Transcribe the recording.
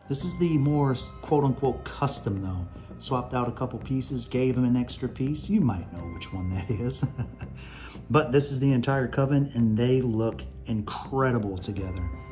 This is the more quote-unquote custom though. Swapped out a couple pieces, gave him an extra piece. You might know which one that is. But this is the entire coven, and they look incredible together.